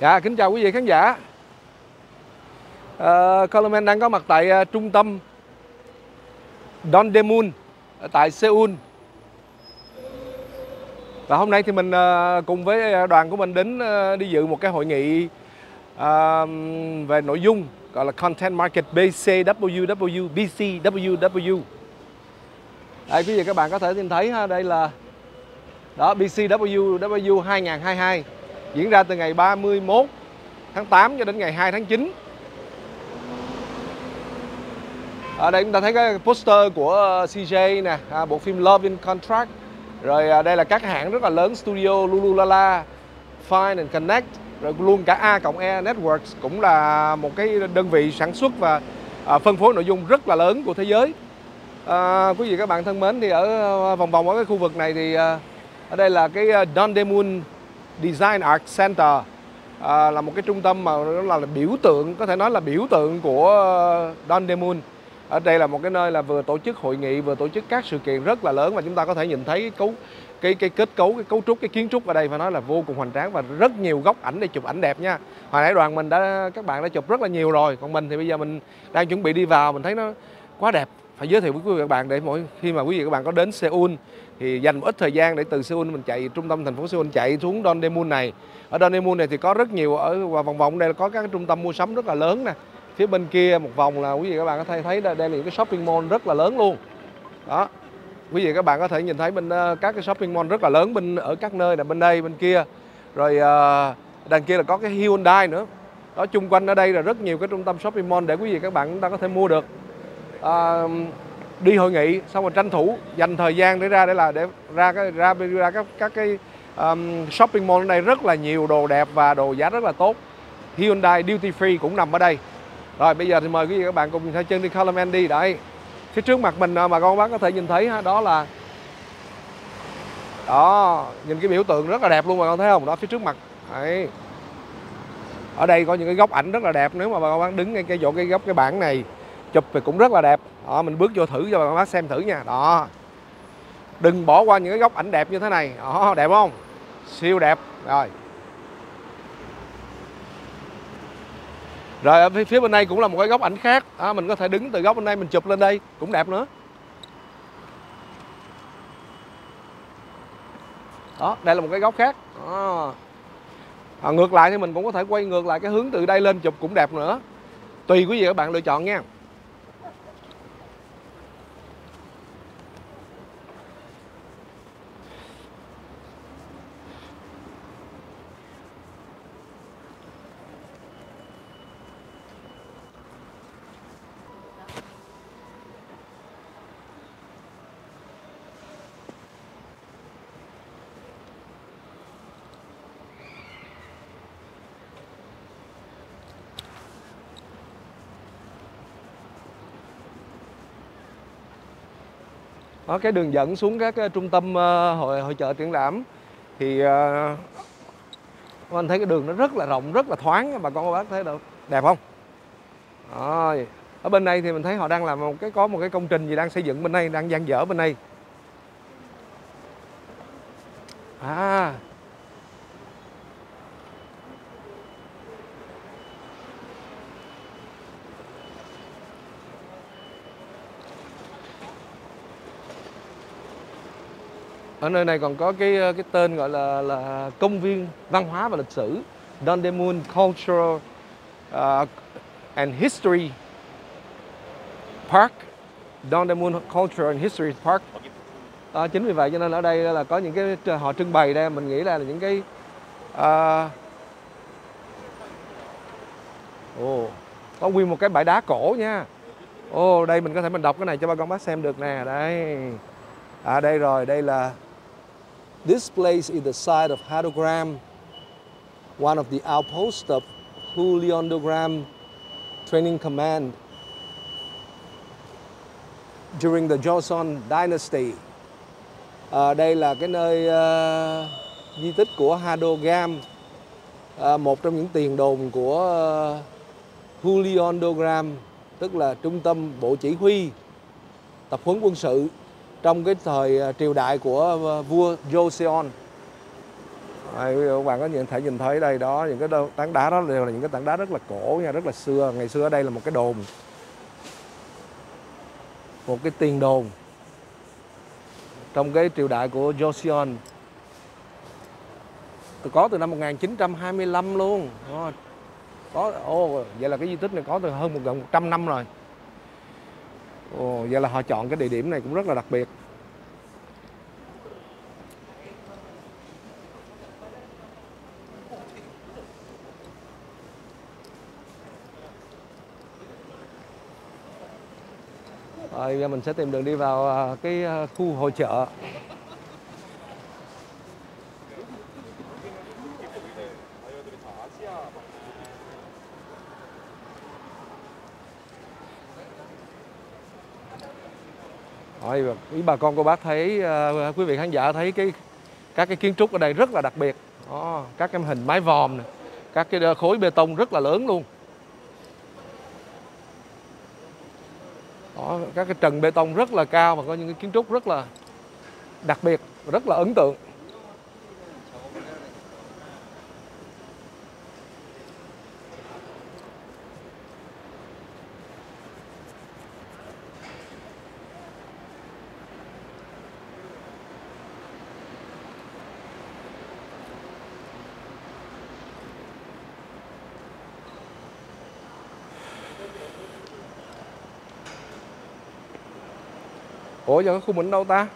Dạ, kính chào quý vị khán giả. Colorman đang có mặt tại trung tâm Dongdaemun tại Seoul. Và hôm nay thì mình cùng với đoàn của mình đến đi dự một cái hội nghị về nội dung gọi là Content Market BCWW. Đây, quý vị các bạn có thể nhìn thấy ha, đây là đó BCWW 2022 diễn ra từ ngày 31 tháng 8 cho đến ngày 2 tháng 9. Ở đây chúng ta thấy cái poster của CJ nè, bộ phim Love in Contract. Rồi đây là các hãng rất là lớn, Studio, Lululala, Fine and Connect, rồi luôn cả A+E Networks cũng là một cái đơn vị sản xuất và phân phối nội dung rất là lớn của thế giới. Quý vị các bạn thân mến, thì ở vòng vòng ở cái khu vực này thì ở đây là cái Dongdaemun Design Art Center, là một cái trung tâm mà nó là biểu tượng, có thể nói là biểu tượng của Dongdaemun. Ở đây là một cái nơi là vừa tổ chức hội nghị, vừa tổ chức các sự kiện rất là lớn, và chúng ta có thể nhìn thấy cái kết cấu, cái cấu trúc, cái kiến trúc ở đây phải nói là vô cùng hoành tráng và rất nhiều góc ảnh để chụp ảnh đẹp nha. Hồi nãy đoàn mình các bạn đã chụp rất là nhiều rồi, còn mình thì bây giờ mình đang chuẩn bị đi vào, mình thấy nó quá đẹp. Phải giới thiệu với quý vị các bạn để mỗi khi mà quý vị các bạn có đến Seoul thì dành một ít thời gian để từ Seoul mình chạy trung tâm thành phố Seoul chạy xuống Dongdaemun này. Ở Dongdaemun này thì có rất nhiều, ở vòng vòng đây có các trung tâm mua sắm rất là lớn nè. Phía bên kia một vòng là quý vị các bạn có thể thấy đây là những cái shopping mall rất là lớn luôn. Đó. Quý vị các bạn có thể nhìn thấy bên các cái shopping mall rất là lớn bên ở các nơi là bên đây, bên kia. Rồi đằng kia là có cái Hyundai nữa. Đó, chung quanh ở đây là rất nhiều cái trung tâm shopping mall để quý vị các bạn chúng ta có thể mua được. Đi hội nghị xong rồi tranh thủ dành thời gian để ra các cái shopping mall ở đây rất là nhiều đồ đẹp và đồ giá rất là tốt. Hyundai Duty Free cũng nằm ở đây. Rồi bây giờ thì mời quý vị các bạn cùng theo chân đi Colorman đi. Đấy, phía trước mặt mình mà con bác có thể nhìn thấy đó là đó, nhìn cái biểu tượng rất là đẹp luôn mà con thấy không? Đó, phía trước mặt. Đấy. Ở đây có những cái góc ảnh rất là đẹp, nếu mà bà con bác đứng ngay cái góc cái bảng này chụp thì cũng rất là đẹp. Đó, mình bước vô thử cho bà con bác xem thử nha. Đó. Đừng bỏ qua những cái góc ảnh đẹp như thế này. Đó, đẹp không? Siêu đẹp. Rồi. Rồi ở phía bên đây cũng là một cái góc ảnh khác. Đó, mình có thể đứng từ góc bên đây mình chụp lên đây cũng đẹp nữa. Đó, đây là một cái góc khác. Đó. Ngược lại thì mình cũng có thể quay ngược lại cái hướng từ đây lên chụp cũng đẹp nữa. Tùy quý vị các bạn lựa chọn nha. Đó, cái đường dẫn xuống các trung tâm hội chợ triển lãm thì anh thấy cái đường nó rất là rộng, rất là thoáng, bà con bác thấy được đẹp không? Đó. Ở bên đây thì mình thấy họ đang làm có một cái công trình gì đang xây dựng bên đây, đang dang dở bên đây. Ở nơi này còn có cái tên gọi là công viên văn hóa và lịch sử Dongdaemun Cultural and History Park. Dongdaemun Cultural and History Park. Chính vì vậy cho nên ở đây là có những cái họ trưng bày đây, mình nghĩ là những cái có nguyên một cái bãi đá cổ nha. Đây mình có thể mình đọc cái này cho bà con bác xem được nè. Đây. Đây rồi, đây là This place is the site of Hadogram, one of the outposts of Hulyondogram Training Command during the Joseon Dynasty. Đây là cái nơi di tích của Hadogam, một trong những tiền đồn của Hulyondogram, tức là trung tâm bộ chỉ huy tập huấn quân sự trong cái thời triều đại của vua Joseon. Đây, quý vị các bạn có thể nhìn thấy đây đó, những cái tảng đá đó đều là những cái tảng đá rất là cổ nha, rất là xưa. Ngày xưa ở đây là một cái đồn, một cái tiền đồn trong cái triều đại của Joseon. Có từ năm 1925 luôn. Vậy là cái di tích này có từ hơn gần 100 năm rồi. Vậy là họ chọn cái địa điểm này cũng rất là đặc biệt. Rồi giờ mình sẽ tìm đường đi vào cái khu hội chợ. Rồi, quý bà con cô bác thấy, quý vị khán giả thấy các cái kiến trúc ở đây rất là đặc biệt. Đó, các cái hình mái vòm này, các cái khối bê tông rất là lớn luôn. Đó, các cái trần bê tông rất là cao và có những cái kiến trúc rất là đặc biệt, rất là ấn tượng. Ủa giờ cái khu mình đâu ta?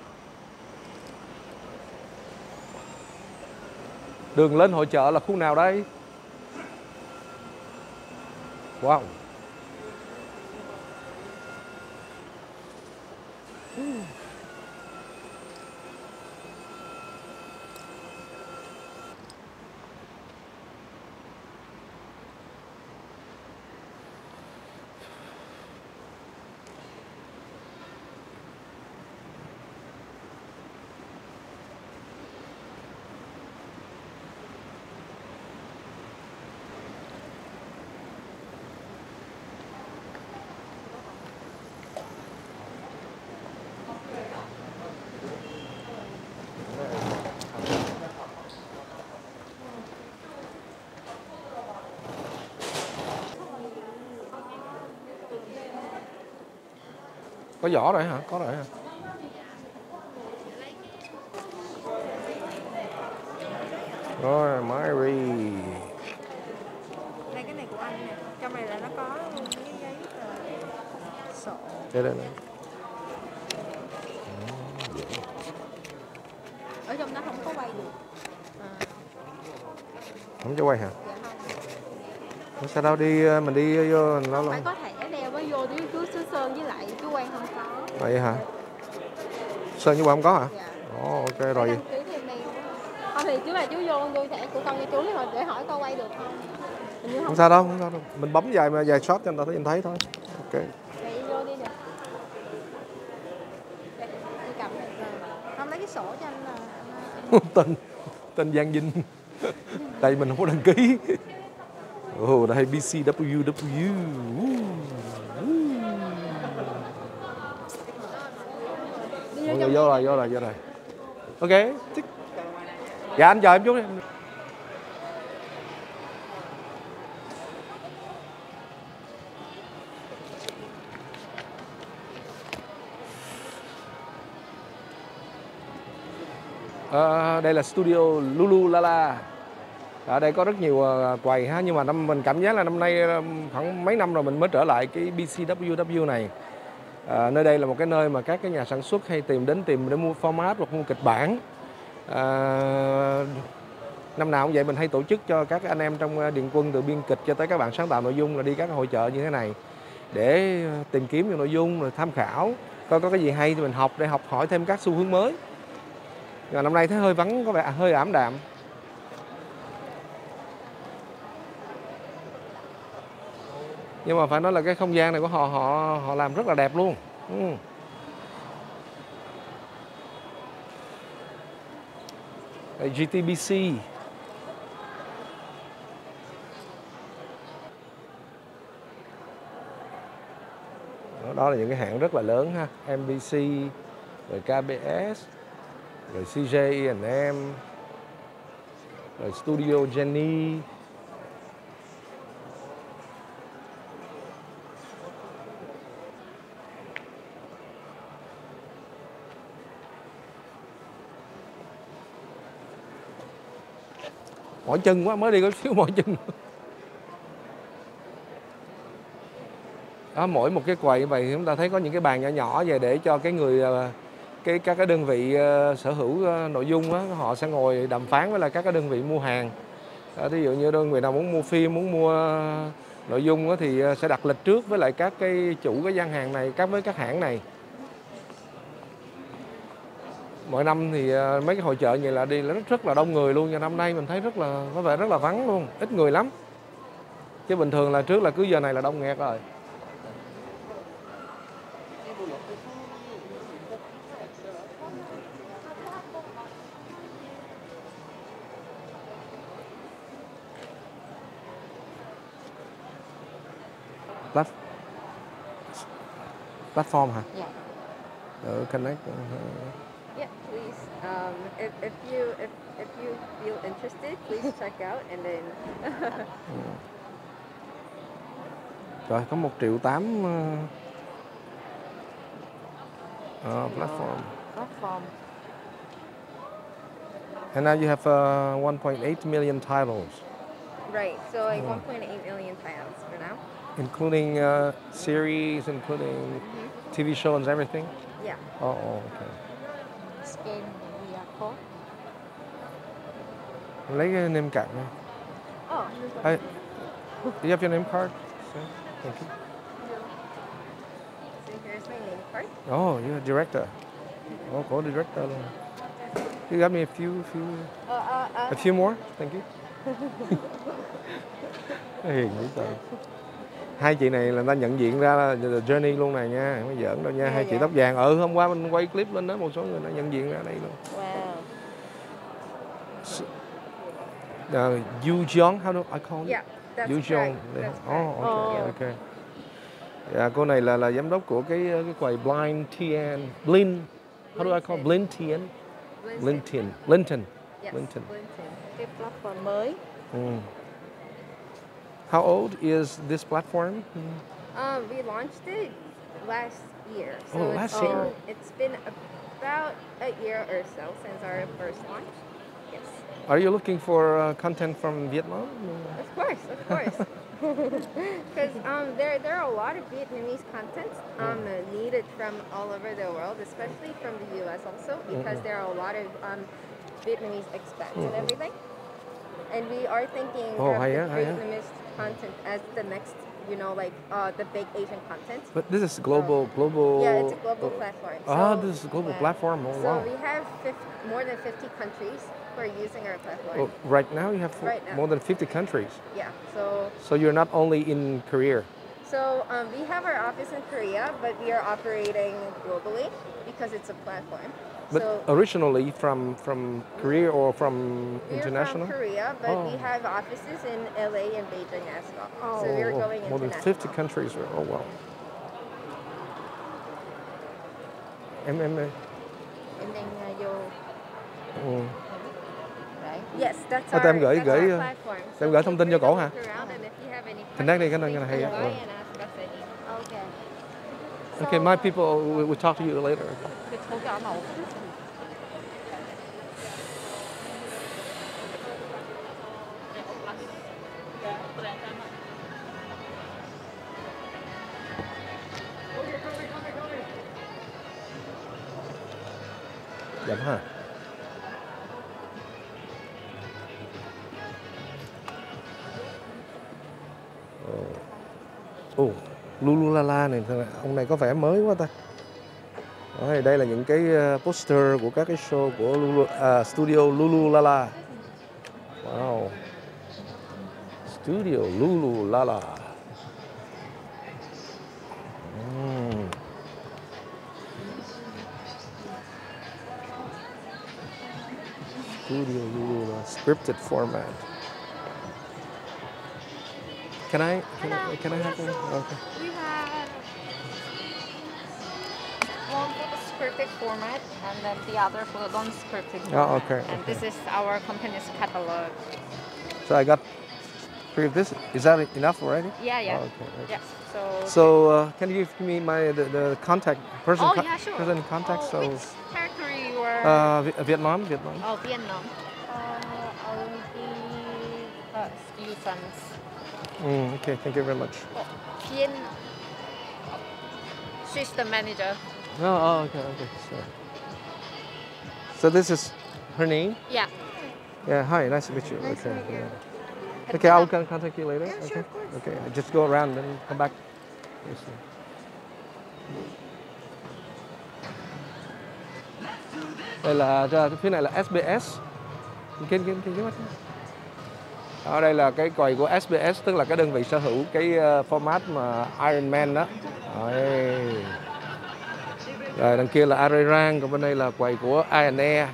Đường lên hội chợ là khu nào đây? Wow. Có vỏ rồi hả? Có rồi hả? Rồi, Mary. Đây cái này của anh nè. Trong này là nó có cái giấy sổ. Đây. Ở trong đó không có quay được. Không cho quay hả? Dạ không. Sao đâu mình đi vô nó Phải có thẻ đeo mới vô chú Sơn với lại chú Quang không có. Vậy hả? Sơn như bạn không có hả? Dạ. Ok rồi. Đăng ký thêm đây. Không thì chú là chú vô thẻ của con cho chú để hỏi con quay được không? Không sao đâu. Mình bấm vài shot cho người ta nhìn thấy thôi. Ok. Vậy vô đi nè. Đây, đi cầm này. Không lấy cái sổ cho anh là tên Giang Vinh. Tại vì mình không có đăng ký. Đây BCWW. Vô rồi. Ok. Dạ anh chờ em chút đi. Đây là studio Lululala. Ở đây có rất nhiều quầy ha, nhưng mà mình cảm giác là năm nay khoảng mấy năm rồi mình mới trở lại cái BCWW này. Nơi đây là một cái nơi mà các cái nhà sản xuất hay tìm để mua format hoặc mua kịch bản. Năm nào cũng vậy, mình hay tổ chức cho các anh em trong Điện Quân từ biên kịch cho tới các bạn sáng tạo nội dung là đi các hội chợ như thế này để tìm kiếm những nội dung rồi tham khảo coi có cái gì hay thì mình học để học hỏi thêm các xu hướng mới. Nhưng mà năm nay thấy hơi vắng, có vẻ hơi ảm đạm. Nhưng mà phải nói là cái không gian này của họ làm rất là đẹp luôn. Đây, GTBC. Đó là những cái hãng rất là lớn ha, MBC, rồi KBS, rồi CJ, E&M, rồi Studio Jenny. Mỏi chân quá, mới đi có xíu mỏi chân. Đó, mỗi một cái quầy như vậy chúng ta thấy có những cái bàn nhỏ nhỏ về để cho cái người các cái đơn vị sở hữu nội dung đó, họ sẽ ngồi đàm phán với lại các cái đơn vị mua hàng. Ví dụ như đơn vị nào muốn mua phim, muốn mua nội dung đó, thì sẽ đặt lịch trước với lại các cái chủ cái gian hàng này, với các hãng này. Mỗi năm thì mấy cái hội chợ như là đi rất là đông người luôn, nhưng năm nay mình thấy có vẻ rất là vắng luôn, ít người lắm. Chứ bình thường là trước là cứ giờ này là đông nghẹt rồi. Platform hả? Yeah. Connect. Yeah, please. If you feel interested, please check out and then. Rồi có 1,8 triệu. Platform. Platform. And now you have 1.8 million titles. Right. So like 1.8 million titles for now. Including series, including TV shows and everything? Yeah. Oh, okay. Scan QR code. Lấy cái name card này. Oh. Do you have your name card? Thank you. So here's my name card. Oh, you're a director. Oh, có director luôn. You got me a few more? Thank you. Hiền dữ trời. Hai chị này là người ta nhận diện ra là Journey luôn này nha, không có giỡn đâu nha. Hai chị tóc vàng. Hôm qua mình quay clip lên đó, một số người đã nhận diện ra đây luôn. Wow. Yu Jeong, how do I call it? Yeah, that's Yu Jeong. correct. Oh, okay. Yeah, cô này là giám đốc của cái quầy Blind TN. Blind. How do I call it? Blind TN? Linton. Yes, Linton. Cái platform mới. How old is this platform? We launched it last year. So last year. It's been about a year or so since our first launch. Yes. Are you looking for content from Vietnam? Of course. Because there are a lot of Vietnamese content needed from all over the world, especially from the U.S. also, because there are a lot of Vietnamese expats and everything. And we are thinking of Vietnamese content as the next, the big Asian content. But this is global. Yeah, it's a global platform. This is a global platform. Oh, so wow. we have more than 50 countries who are using our platform. Oh, right now you have more than 50 countries. Yeah. So you're not only in Korea. So we have our office in Korea, but we are operating globally because it's a platform. But originally from Korea or from international? We're from Korea, but we have offices in LA and Beijing as well. So we're going international. More than 50 countries. Oh, wow. Em And then right? Yes, that's our platform. Em gửi thông tin cho cổ hả? Connect đi, cái này hay á. Okay, my people will talk to you later. Dậm hả? Lululala này, ông này có vẻ mới quá ta. Đây là những cái poster của các cái show của Studio Lululala. Wow. Studio Lululala. Studio Lululala scripted format. Can I have one? Okay. We have one for the scripted format, and then the other for non-scripted Oh, format. okay, And okay. this is our company's catalog. So I got 3 of this. Is that enough already? Yeah, yeah. Oh, okay. Yeah. So. So can you give me the contact person? Oh, yeah, sure. Person contact. Oh, So which territory you are? Vietnam. Oh, Vietnam. I'll give few cents. Okay, thank you very much. Oh, Vien. She's the manager. Okay. So this is her name? Yeah. Yeah, hi, nice to meet you. Nice to Okay. meet you. Yeah. Okay, I'll contact you later. Yeah, Okay. sure, of course. Okay, I just go around and come back. Yes, sir. Đây là phía này là SBS. Kinh ở đây là cái quầy của SBS, tức là cái đơn vị sở hữu cái format mà Iron Man đó. Rồi đằng kia là Arirang, còn bên đây là quầy của A&E,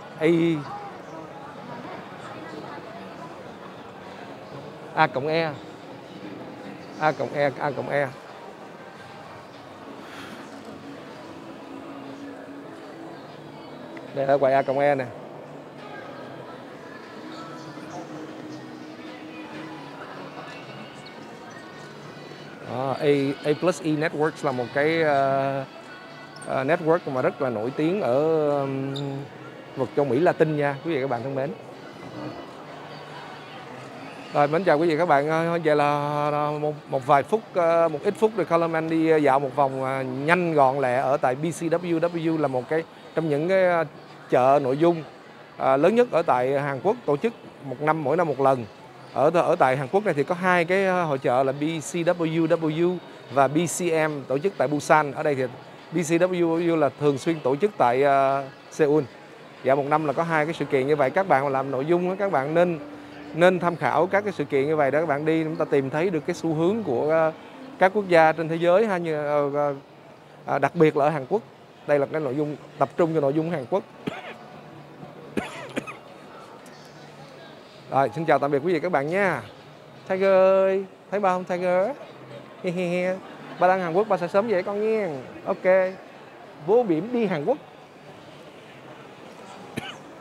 A cộng E. Đây là quầy A cộng E nè. A plus E Networks là một cái network mà rất là nổi tiếng ở vực châu Mỹ Latin nha, quý vị các bạn thân mến. Rồi, mến chào quý vị các bạn. Vậy là một vài phút, một ít phút rồi Coleman đi dạo một vòng nhanh gọn lẹ ở tại BCWW, là một cái trong những cái chợ nội dung lớn nhất ở tại Hàn Quốc, tổ chức mỗi năm một lần. Ở tại Hàn Quốc này thì có 2 cái hội chợ là BCWW và BCM tổ chức tại Busan. Ở đây thì BCWW là thường xuyên tổ chức tại Seoul. Dạ, một năm là có 2 cái sự kiện như vậy. Các bạn mà làm nội dung các bạn nên tham khảo các cái sự kiện như vậy để các bạn đi, chúng ta tìm thấy được cái xu hướng của các quốc gia trên thế giới ha, như đặc biệt là ở Hàn Quốc. Đây là cái nội dung tập trung cho nội dung Hàn Quốc. Rồi, xin chào tạm biệt quý vị các bạn nha. Tiger ơi, thấy ba không Tiger? Ba đang Hàn Quốc, ba sẽ sớm về con nha. Ok, vô biển đi Hàn Quốc.